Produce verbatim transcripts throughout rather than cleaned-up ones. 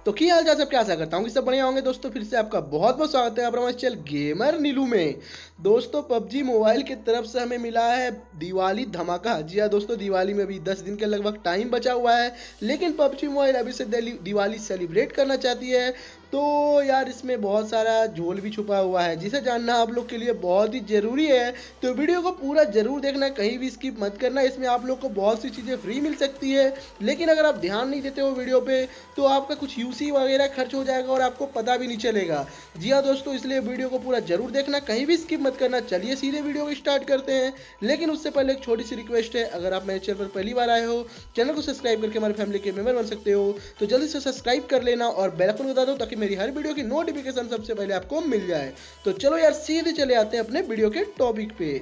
तो की हाल चाल सब, क्या आशा करता हूँ कि सब बढ़िया होंगे दोस्तों। फिर से आपका बहुत बहुत स्वागत है आप हमारे चैनल गेमर नीलू में। दोस्तों पबजी मोबाइल की तरफ से हमें मिला है दिवाली धमाका। जी हाँ दोस्तों, दिवाली में अभी दस दिन के लगभग टाइम बचा हुआ है, लेकिन पबजी मोबाइल अभी से दिवाली सेलिब्रेट करना चाहती है। तो यार इसमें बहुत सारा झोल भी छुपा हुआ है जिसे जानना आप लोग के लिए बहुत ही ज़रूरी है। तो वीडियो को पूरा ज़रूर देखना, कहीं भी स्किप मत करना। इसमें आप लोग को बहुत सी चीज़ें फ्री मिल सकती है, लेकिन अगर आप ध्यान नहीं देते हो वीडियो पे तो आपका कुछ यूसी वगैरह खर्च हो जाएगा और आपको पता भी नहीं चलेगा। जी हाँ दोस्तों, इसलिए वीडियो को पूरा जरूर देखना, कहीं भी स्किप मत करना। चलिए सीधे वीडियो को स्टार्ट करते हैं, लेकिन उससे पहले एक छोटी सी रिक्वेस्ट है, अगर आप मेरे चैनल पर पहली बार आए हो, चैनल को सब्सक्राइब करके हमारे फैमिली के मेंबर बन सकते हो। तो जल्दी से सब्सक्राइब कर लेना और बेल आइकन बता दो ताकि मेरी हर वीडियो की नोटिफिकेशन सबसे पहले आपको मिल जाए। तो चलो यार सीधे चले आते हैं अपने वीडियो के टॉपिक पे।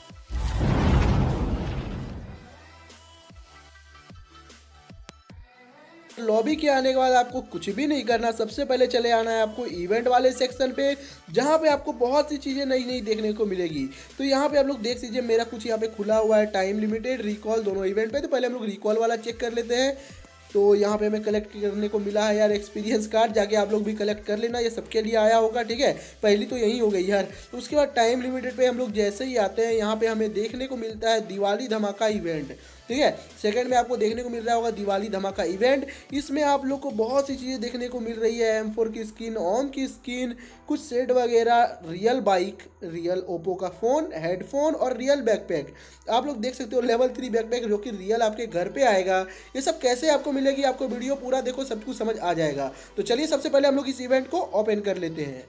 लॉबी के आने के बाद आपको कुछ भी नहीं करना, सबसे पहले चले आना है आपको इवेंट वाले सेक्शन पे, जहाँ पे आपको बहुत सी चीज़ें नई नई देखने को मिलेगी। तो यहाँ पे आप लोग देख लीजिए, मेरा कुछ यहाँ पे खुला हुआ है, टाइम लिमिटेड, रिकॉल, दोनों इवेंट पे। तो पहले हम लोग रिकॉल वाला चेक कर लेते हैं। तो यहाँ पे हमें कलेक्ट करने को मिला है यार एक्सपीरियंस कार्ड, जाके आप लोग भी कलेक्ट कर लेना, ये सबके लिए आया होगा, ठीक है। पहली तो यही हो गई यार। तो उसके बाद टाइम लिमिटेड पे हम लोग जैसे ही आते हैं, यहाँ पे हमें देखने को मिलता है दिवाली धमाका इवेंट, ठीक है। सेकंड में आपको देखने को मिल रहा होगा दिवाली धमाका इवेंट। इसमें आप लोग को बहुत सी चीज़ें देखने को मिल रही है, एम फोर की स्किन, ओम की स्किन, कुछ सेट वगैरह, रियल बाइक, रियल ओप्पो का फ़ोन, हेडफोन और रियल बैकपैक आप लोग देख सकते हो। लेवल थ्री बैकपैक जो कि रियल आपके घर पे आएगा। ये सब कैसे आपको मिलेगी, आपको वीडियो पूरा देखो, सब कुछ समझ आ जाएगा। तो चलिए सबसे पहले हम लोग इस इवेंट को ओपन कर लेते हैं।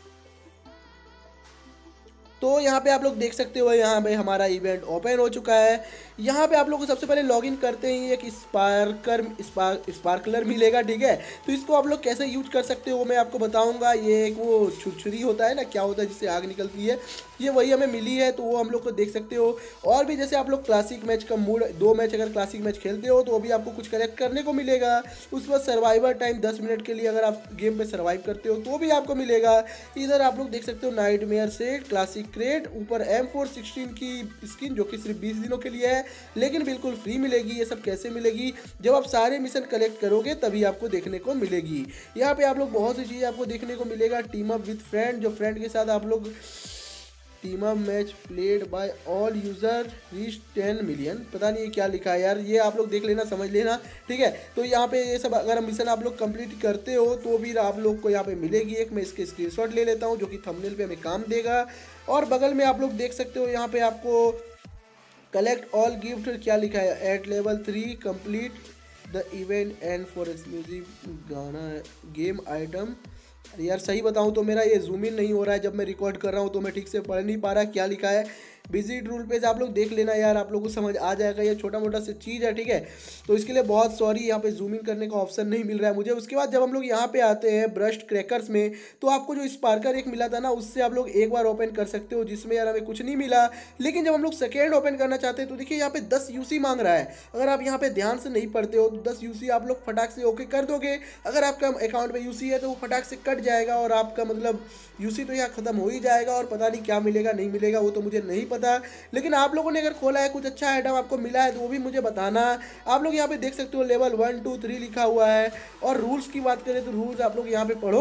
तो यहाँ पे आप लोग देख सकते हो, यहाँ पे हमारा इवेंट ओपन हो चुका है। यहाँ पे आप लोग को सबसे पहले लॉगिन करते ही एक स्पार्कर स्पार्क स्पार्कलर मिलेगा, ठीक है। तो इसको आप लोग कैसे यूज कर सकते हो वो मैं आपको बताऊंगा। ये एक वो छुरछुरी होता है ना, क्या होता है जिससे आग निकलती है, ये वही हमें मिली है, तो वो हम लोग को देख सकते हो। और भी जैसे आप लोग क्लासिक मैच का मूड, दो मैच अगर क्लासिक मैच खेलते हो तो वो भी आपको कुछ कलेक्ट करने को मिलेगा। उसके बाद सर्वाइवर टाइम दस मिनट के लिए अगर आप गेम में सर्वाइव करते हो तो भी आपको मिलेगा। इधर आप लोग देख सकते हो nightmare set, classic crate, ऊपर एम फोर सिक्सटीन की स्किन जो कि सिर्फ बीस दिनों के लिए है, लेकिन बिल्कुल फ्री मिलेगी। ये सब कैसे मिलेगी, जब आप सारे मिशन कलेक्ट करोगे तभी आपको देखने को मिलेगी। यहाँ पे आप लोग बहुत सी चीज़ें आपको देखने को मिलेगा। टीम अप विद फ्रेंड, जो फ्रेंड के साथ आप लोग team up match played by all user reach ten million, पता नहीं ये क्या लिखा है यार, ये आप लोग देख लेना, समझ लेना, ठीक है। तो यहाँ पे ये सब अगर मिशन आप लोग कंप्लीट करते हो तो भी आप लोग को यहाँ पे मिलेगी एक। मैं इसके स्क्रीनशॉट ले लेता हूँ जो कि थंबनेल पे हमें काम देगा। और बगल में आप लोग देख सकते हो, यहाँ पे आपको कलेक्ट ऑल गिफ्ट क्या लिखा है, at level three complete the event and for exclusive गाना गेम आइटम। यार सही बताऊं तो मेरा ये जूम इन नहीं हो रहा है, जब मैं रिकॉर्ड कर रहा हूं तो मैं ठीक से पढ़ नहीं पा रहा क्या लिखा है। विजिट रूल पेज आप लोग देख लेना यार, आप लोगों को समझ आ जाएगा, ये छोटा मोटा सी चीज़ है, ठीक है। तो इसके लिए बहुत सॉरी, यहाँ पे जूम इन करने का ऑप्शन नहीं मिल रहा है मुझे। उसके बाद जब हम लोग यहाँ पे आते हैं ब्रस्ट क्रैकर्स में, तो आपको जो स्पार्कर एक मिला था ना, उससे आप लोग एक बार ओपन कर सकते हो, जिसमें यार हमें कुछ नहीं मिला। लेकिन जब हम लोग सेकेंड ओपन करना चाहते हैं तो देखिए यहाँ पे दस यूसी मांग रहा है। अगर आप यहाँ पे ध्यान से नहीं पढ़ते हो तो दस यूसी आप लोग फटाक से ओके कर दोगे। अगर आपका अकाउंट में यूसी है तो वो फटाक से कट जाएगा और आपका मतलब यूसी तो यहाँ खत्म हो ही जाएगा, और पता नहीं क्या मिलेगा नहीं मिलेगा वो तो मुझे नहीं पता। लेकिन आप लोगों ने अगर खोला है, कुछ अच्छा आइटम आपको मिला है तो वो भी मुझे बताना। आप लोग यहाँ पे देख सकते हो लेवल वन टू थ्री लिखा हुआ है। और रूल्स की बात करें तो रूल्स आप लोग यहाँ पे पढ़ो।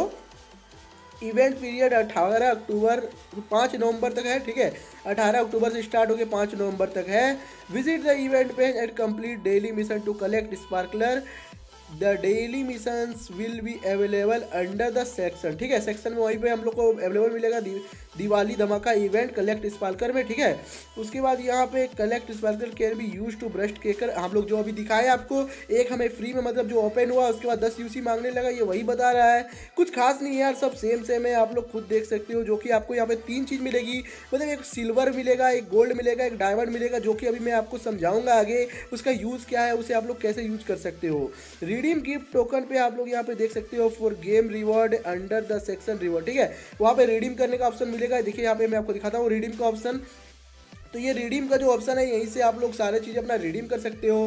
इवेंट पीरियड अठारह अक्टूबर पाँच नवंबर तक है, ठीक है। अठारह अक्टूबर से स्टार्ट होकर पाँच नवंबर तक है। Visit the event page and complete daily mission to collect sparkler. The daily missions will be available under the section, ठीक है। सेक्शन में वहीं पे हम लोग को अवेलेबल मिलेगा दी, दिवाली धमाका इवेंट कलेक्ट स्पार्कर में, ठीक है। उसके बाद यहाँ पे collect sparkler can be use to burst cracker, हम लोग जो अभी दिखाए आपको, एक हमें फ्री में मतलब जो ओपन हुआ उसके बाद दस यूसी मांगने लगा, ये वही बता रहा है। कुछ खास नहीं है यार, सब सेम सेम है, आप लोग खुद देख सकते हो। जो कि आपको यहाँ पे तीन चीज़ मिलेगी, मतलब एक सिल्वर मिलेगा, एक गोल्ड मिलेगा, एक डायमंड मिलेगा, जो कि अभी मैं आपको समझाऊंगा आगे उसका यूज़ क्या है, उसे आप लोग कैसे यूज कर सकते हो। रिडीम गिफ्ट टोकन पे आप लोग यहाँ पे देख सकते हो for game reward under the section reward, ठीक है। वहाँ पे रिडीम करने का ऑप्शन मिलेगा, देखिए यहाँ पे मैं आपको दिखाता हूँ रिडीम का ऑप्शन। तो ये रिडीम का जो ऑप्शन है, यहीं से आप लोग सारे चीज़ें अपना रिडीम कर सकते हो।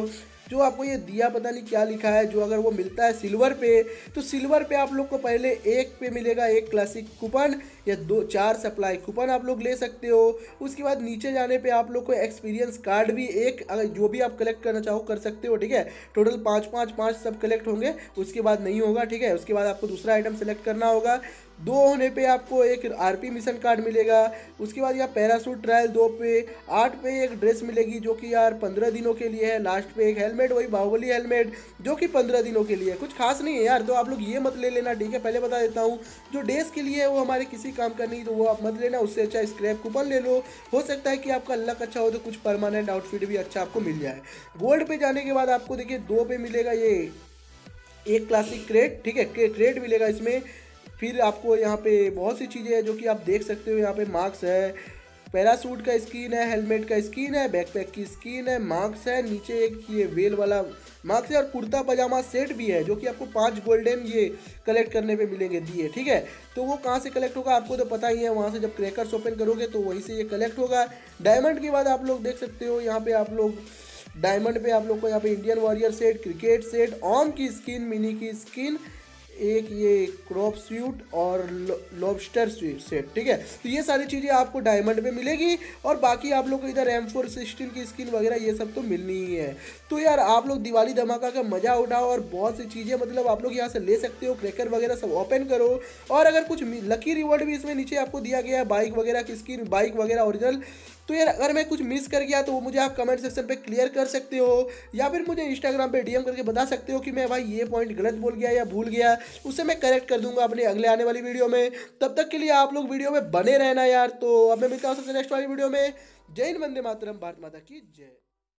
जो आपको ये दिया पता नहीं क्या लिखा है, जो अगर वो मिलता है सिल्वर पे, तो सिल्वर पे आप लोग को पहले एक पे मिलेगा एक क्लासिक कूपन या दो चार सप्लाई कूपन आप लोग ले सकते हो। उसके बाद नीचे जाने पे आप लोग को एक्सपीरियंस कार्ड भी एक, अगर जो भी आप कलेक्ट करना चाहो कर सकते हो, ठीक है। टोटल पाँच पाँच पाँच सब कलेक्ट होंगे, उसके बाद नहीं होगा, ठीक है। उसके बाद आपको दूसरा आइटम सेलेक्ट करना होगा। दो होने पे आपको एक आरपी मिशन कार्ड मिलेगा। उसके बाद यहाँ पैरासूट ट्रायल दो पे, आठ पे एक ड्रेस मिलेगी जो कि यार पंद्रह दिनों के लिए है। लास्ट पे एक हेलमेट, वही बाहुबली हेलमेट जो कि पंद्रह दिनों के लिए है, कुछ खास नहीं है यार, तो आप लोग ये मत ले लेना, ठीक है। पहले बता देता हूँ, जो डेज के लिए है वो हमारे किसी काम का नहीं, तो वो आप मत लेना। उससे अच्छा स्क्रैप कूपन ले लो, हो सकता है कि आपका लक अच्छा हो तो कुछ परमानेंट आउटफिट भी अच्छा आपको मिल जाए। गोल्ड पे जाने के बाद आपको देखिए दो पे मिलेगा ये एक क्लासिक क्रेट, ठीक है, क्रेट मिलेगा इसमें। फिर आपको यहाँ पे बहुत सी चीज़ें हैं जो कि आप देख सकते हो। यहाँ पे मार्क्स है, पैरासूट का स्किन है, हेलमेट का स्किन है, बैकपैक की स्किन है, मार्क्स है, नीचे एक ये वेल वाला मार्क्स है, और कुर्ता पजामा सेट भी है जो कि आपको पांच गोल्डन ये कलेक्ट करने पे मिलेंगे दिए, ठीक है। तो वो कहाँ से कलेक्ट होगा आपको तो पता ही है, वहाँ से जब क्रैकर्स ओपन करोगे तो वहीं से ये कलेक्ट होगा। डायमंड के बाद आप लोग देख सकते हो यहाँ पे आप लोग डायमंड पे आप लोग को यहाँ पे Indian warrior set, cricket set, ऑम की स्किन, मिनी की स्किन, एक ये क्रॉप स्यूट और लॉबस्टर सेट, ठीक है। तो ये सारी चीज़ें आपको डायमंड पे मिलेगी, और बाकी आप लोग को इधर एम फोर सिक्सटीन की स्किन वगैरह ये सब तो मिलनी ही है। तो यार आप लोग दिवाली धमाका का मजा उठाओ, और बहुत सी चीज़ें मतलब आप लोग यहाँ से ले सकते हो। क्रैकर वगैरह सब ओपन करो, और अगर कुछ लकी रिवॉर्ड भी इसमें नीचे आपको दिया गया है, बाइक वगैरह की स्किन, बाइक वगैरह ओरिजिनल। तो यार अगर मैं कुछ मिस कर गया तो वो मुझे आप कमेंट सेक्शन पे क्लियर कर सकते हो, या फिर मुझे इंस्टाग्राम पे डीएम करके बता सकते हो कि मैं भाई ये पॉइंट गलत बोल गया या भूल गया, उससे मैं करेक्ट कर दूंगा अपने अगले आने वाली वीडियो में। तब तक के लिए आप लोग वीडियो में बने रहना यार। तो अब मैं मिलता हूँ सबसे नेक्स्ट वाली वीडियो में। जय हिंद, वंदे मातरम, भारत माता की जय।